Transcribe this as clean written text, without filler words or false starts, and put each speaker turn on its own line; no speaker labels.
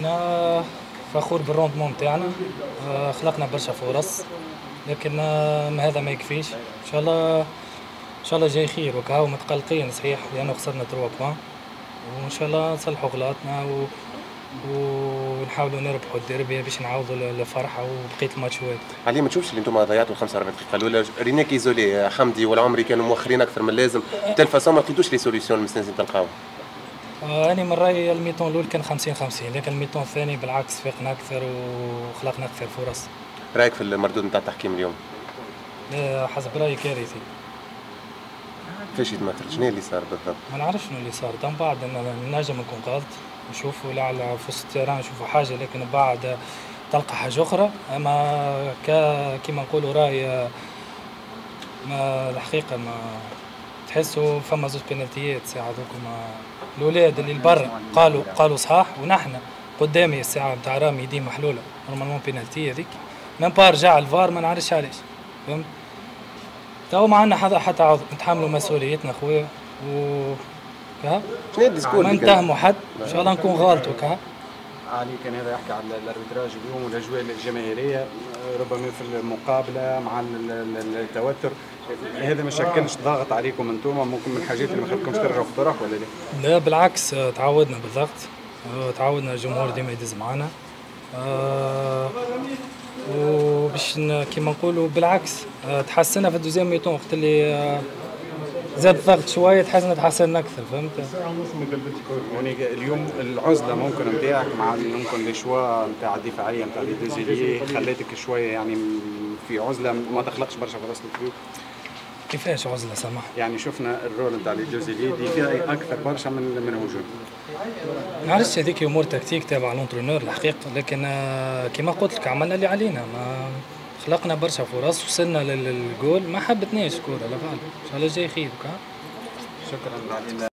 أنا فخور بالروندمون نتاعنا، خلقنا برشا فرص، لكن هذا ما يكفيش. إن شاء الله جاي خير وكهو متقلقين صحيح لأنه خسرنا 3 بوان، وإن شاء الله نصلحوا غلطنا ونحاولوا نربحوا الديربي باش نعوضوا الفرحة وبقية الماتشات.
علي ما تشوفش اللي انتم ضيعتوا 45 دقيقة الأولى؟ ريناك ايزولي، حمدي والعمري كانوا مؤخرين أكثر من اللازم، تلفاسون ما لقيتوش لي سوليسيون المستنزين تلقاو.
أنا من رأيي الميطون الأول كان 50-50، لكن الميطون الثاني بالعكس فاقنا أكثر وخلقنا أكثر فرص.
رأيك في المردود نتاع التحكيم اليوم؟
حسب رأيي كارثي.
كيفاش يتمثل؟ شنو اللي صار بالضبط؟
ما نعرفش شنو اللي صار، من بعد نجم نكون غلط، نشوفوا لعل في وسط التيران نشوفوا حاجة، لكن بعد تلقى حاجة أخرى. أما كيما نقولوا راي ما الحقيقة ما تحسوا فما زوج بينالتيات ساعة دوكما الأولاد اللي البر قالوا صحاح، ونحن قدامي الساعة نتاع رامي يدي محلولة نورمالمون بينالتي هذيك، من با رجع الفار ما نعرفش علاش، فهمت؟ تو ما عندنا حتى عوض، نتحملوا مسؤوليتنا خويا كها
شنو الديسكور
ما نتهموا حد، ان شاء الله نكون غلط وكها.
علي كان هذا يحكي على الاربيتراج اليوم والاجواء الجماهيريه، ربما في المقابله مع التوتر، هذا ما شكلش ضغط عليكم انتم؟ ممكن من الحاجات اللي ما خلتكمش ترجعوا في الطرح ولا لا؟
لا بالعكس، تعودنا بالضغط، تعودنا الجمهور ديما يدز معنا، وباش كيما نقولوا بالعكس تحسنا في الدوزيام ميتون وقت اللي زاد الضغط شويه تحسنا اكثر، فهمت؟
اليوم العزله ممكن نتاعك مع ممكن الشوا نتاع الدفاعيه نتاع لي دوزيليي خلاتك شويه يعني في عزله ما تخلقش برشا فرص للفيو.
كيفاش عزله سامح؟
يعني شفنا الرول نتاع لي دوزيليي دي فيها اكثر برشا من هجوم.
ما نعرفش هذيك امور تكتيك تابع لونترونور الحقيقه، لكن كيما قلت لك عملنا اللي علينا، ما خلقنا برشا فرص، وصلنا للجول ما حبتناش الكره لا ان شاء الله جاي خير.
شكرا.